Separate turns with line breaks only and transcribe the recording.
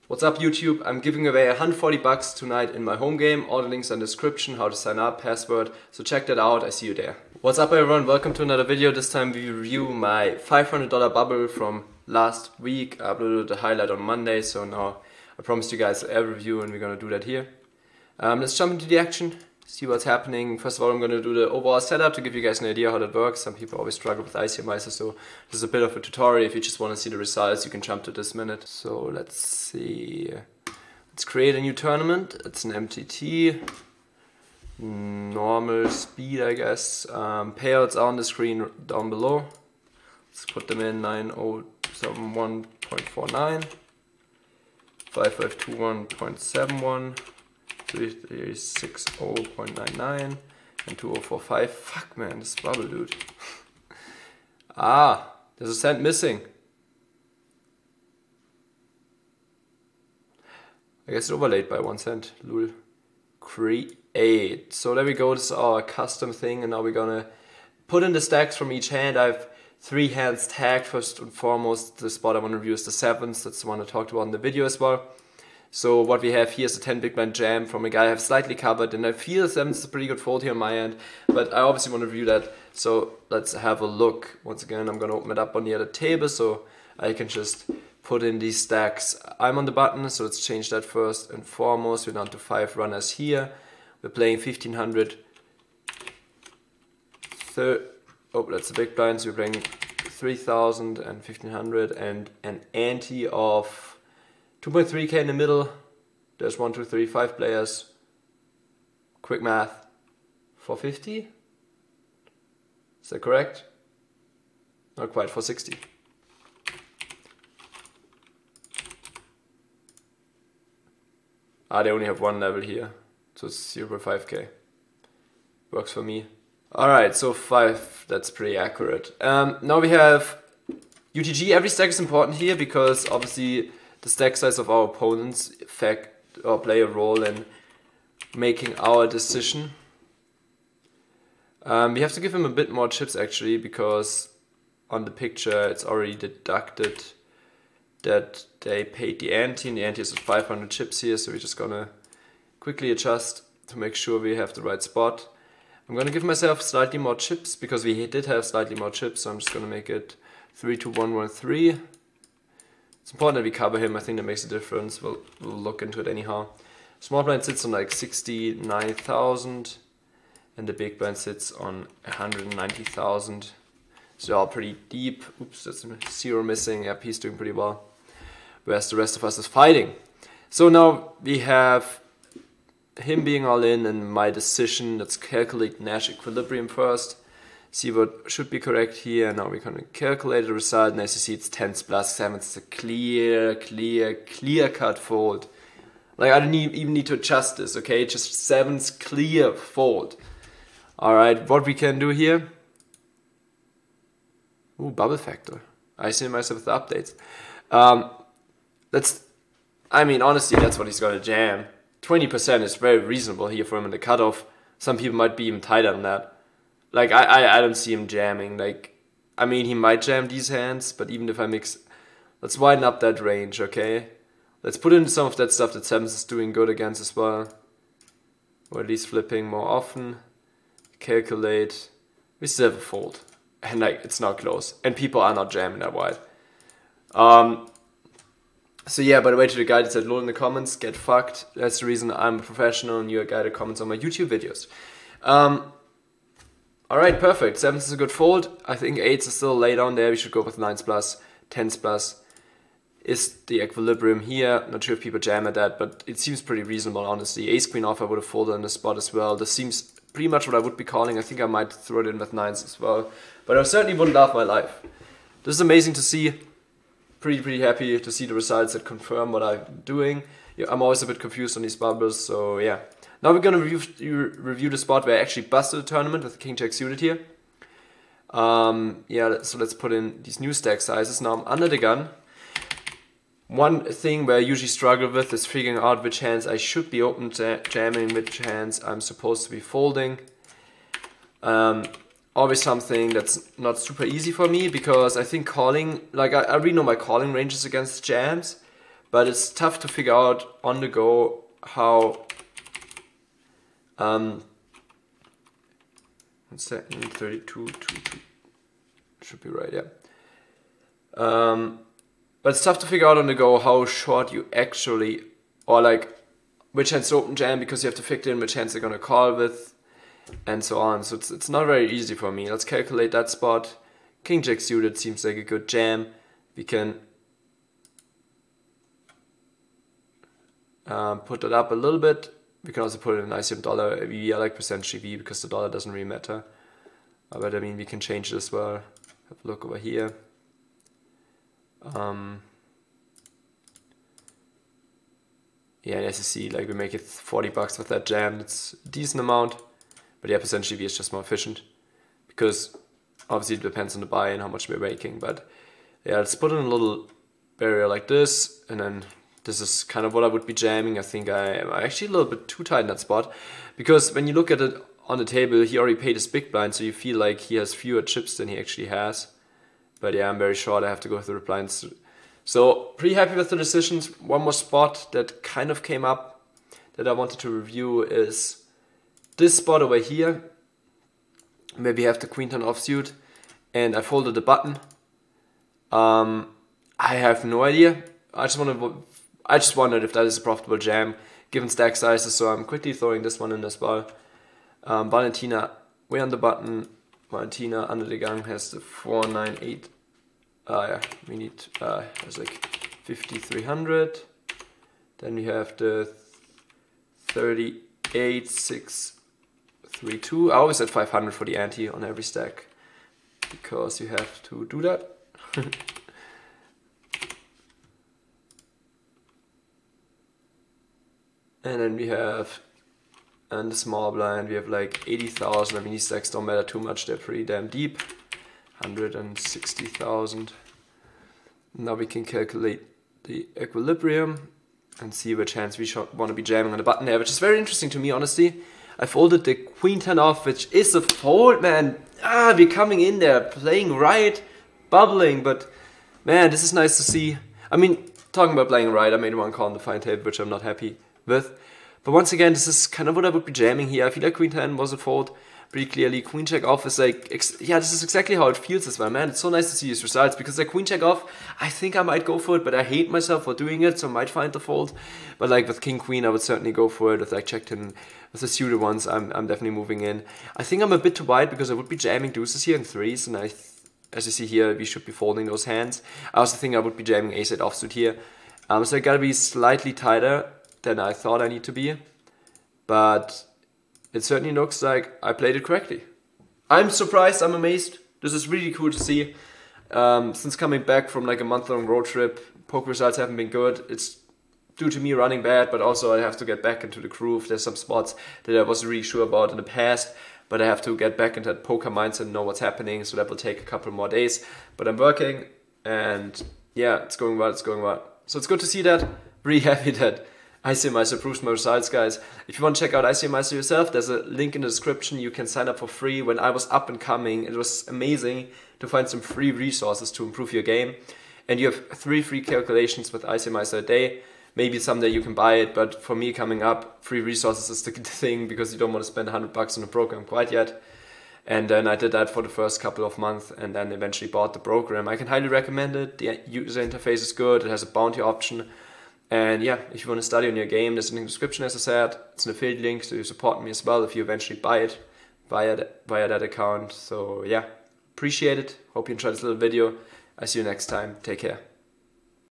What's up YouTube? I'm giving away 140 bucks tonight in my home game. All the links in the description, how to sign up, password. So check that out, I see you there. What's up everyone, welcome to another video. This time we review my $500 bubble from last week. I uploaded the highlight on Monday, so now I promised you guys a review and we're gonna do that here. Let's jump into the action, see what's happening. First of all, I'm gonna do the overall setup to give you guys an idea how that works. Some people always struggle with ICMizer, so this is a bit of a tutorial. If you just wanna see the results, you can jump to this minute. So let's see. Let's create a new tournament. It's an MTT. Normal speed, I guess. Payouts are on the screen down below. Let's put them in 9071.49, 5521.71, 3360.99, and 2045. Fuck man, this bubble, dude. There's a cent missing. I guess it overlaid by 1 cent. Lul. Create. So there we go, this is our custom thing, and now we're gonna put in the stacks from each hand. I have 3 hands tagged. First and foremost, the spot I want to review is the 7s. That's the one I talked about in the video as well. So what we have here is a 10 big blind jam from a guy I have slightly covered, and I feel 7s is a pretty good fold here on my end, but I obviously want to review that. So let's have a look. Once again, I'm gonna open it up on the other table so I can just put in these stacks. I'm on the button, so let's change that first and foremost. We're down to 5 runners here. We're playing 1500. Oh, that's a big blind, so we're playing 3000 and 1500 and an ante of 2.3k in the middle. There's 1, 2, 3, 5 players. Quick math. 450? Is that correct? Not quite, 460. They only have 1 level here, so it's 0.5k. Works for me. Alright, so 5, that's pretty accurate. Now we have UTG. Every stack is important here because obviously the stack size of our opponents play a role in making our decision. We have to give him a bit more chips actually, because on the picture it's already deducted that they paid the ante, and the ante is 500 chips here, so we're just gonna quickly adjust to make sure we have the right spot. I'm gonna give myself slightly more chips because we did have slightly more chips, so I'm just gonna make it 32113. It's important that we cover him, I think that makes a difference. We'll look into it anyhow. Small blind sits on like 69,000 and the big blind sits on 190,000. So they're all pretty deep. Oops, that's 0 missing. Yep, he's doing pretty well. Whereas the rest of us is fighting. So now we have him being all in and my decision. Let's calculate Nash equilibrium first. See what should be correct here. Now we're going to calculate the result. And as you see, it's 10s plus 7s. It's a clear cut fold. Like I don't even need to adjust this, okay? Just 7s clear fold. Alright, what we can do here. Ooh, bubble factor. I see myself with the updates. Honestly, that's what he's gonna jam. 20% is very reasonable here for him in the cutoff. Some people might be even tighter than that. Like, I don't see him jamming. Like, he might jam these hands, but even if I mix... Let's widen up that range, okay? Let's put in some of that stuff that 7s is doing good against as well. Or at least flipping more often. Calculate. We still have a fold. And like, it's not close. And people are not jamming that wide. So yeah, by the way, to the guy that said lol in the comments, get fucked. That's the reason I'm a professional and you're a guy that comments on my YouTube videos. Alright, perfect. 7s is a good fold. I think 8s are still laid on there. We should go with 9s plus, 10s plus. Is the equilibrium here. Not sure if people jam at that, but it seems pretty reasonable, honestly. Ace queen off I would have folded in the spot as well. This seems pretty much what I would be calling. I think I might throw it in with 9s as well. But I certainly wouldn't laugh my life. This is amazing to see. Pretty happy to see the results that confirm what I'm doing. Yeah, I'm always a bit confused on these bubbles, so yeah. Now we're gonna review the spot where I actually busted the tournament with King Jack suited here. Yeah, so let's put in these new stack sizes. Now I'm under the gun. One thing where I usually struggle with is figuring out which hands I should be open jamming, which hands I'm supposed to be folding. Always something that's not super easy for me, because I think calling, like I really know my calling ranges against jams, but it's tough to figure out on the go how 1 second, 32, 22, should be right, yeah. But it's tough to figure out on the go how short you actually, or like which hands to open jam, because you have to factor in which hands they're gonna call with, and so on. So it's not very easy for me. Let's calculate that spot. King Jack suited seems like a good jam. We can put that up a little bit. We can also put it in ICM dollar EV. I like percentage EV because the dollar doesn't really matter. But I mean, we can change it as well. Have a look over here. Yeah, and as you see, like we make it $40 with that jam. It's a decent amount. But yeah, percentage EV is just more efficient because obviously it depends on the buy and how much we're making. But yeah, let's put in a little barrier like this, and then this is kind of what I would be jamming. I think I'm actually a little bit too tight in that spot, because when you look at it on the table, he already paid his big blind, so you feel like he has fewer chips than he actually has. But yeah, I'm very short. I have to go through the blinds. So pretty happy with the decisions. One more spot that kind of came up that I wanted to review is this spot over here. Maybe have the queen ten offsuit, and I folded the button. I have no idea. I just wondered if that is a profitable jam given stack sizes, so I'm quickly throwing this one in as well. Valentina way on the button. Valentina under the gun has the 498. Yeah, we need has like 5300. Then we have the 38632. I always set 500 for the ante on every stack because you have to do that. And then we have, and the small blind, we have like 80,000. I mean, these stacks don't matter too much, they're pretty damn deep. 160,000. Now we can calculate the equilibrium and see which hands we want to be jamming on the button there, which is very interesting to me, honestly. I folded the queen 10 off, which is a fold, man. We're coming in there, playing right, bubbling, but man, this is nice to see. I mean, talking about playing right, I made one call on the fine table, which I'm not happy with. But once again, this is kind of what I would be jamming here. I feel like queen 10 was a fold pretty clearly. Queen check off is like, yeah, this is exactly how it feels as well, man. It's so nice to see these results, because like queen check off, I think I might go for it, but I hate myself for doing it, so I might find the fold. But like with king queen, I would certainly go for it. With like check 10, with the suited ones, I'm definitely moving in. I think I'm a bit too wide because I would be jamming deuces here in threes, and as you see here, we should be folding those hands. I also think I would be jamming ace-8 offsuit here. So I gotta be slightly tighter than I thought I need to be, but it certainly looks like I played it correctly. I'm surprised, I'm amazed. This is really cool to see. Since coming back from like a month-long road trip, poker results haven't been good. It's due to me running bad, but also I have to get back into the groove. There's some spots that I wasn't really sure about in the past, but I have to get back into that poker mindset and know what's happening, so that will take a couple more days. But I'm working, and yeah, it's going well, it's going well. So it's good to see that. Really happy that ICMeister improves my results, guys. If you want to check out ICMeister yourself, there's a link in the description. You can sign up for free. When I was up and coming, it was amazing to find some free resources to improve your game. And you have 3 free calculations with ICMeister a day. Maybe someday you can buy it, but for me coming up, free resources is the thing, because you don't want to spend $100 on a program quite yet. And then I did that for the first couple of months, and then eventually bought the program. I can highly recommend it. The user interface is good. It has a bounty option. And yeah, if you want to study on your game, there's a link in the description, as I said. It's an affiliate link, so you support me as well if you eventually buy it via that account. So yeah, appreciate it. Hope you enjoyed this little video. I see you next time. Take care.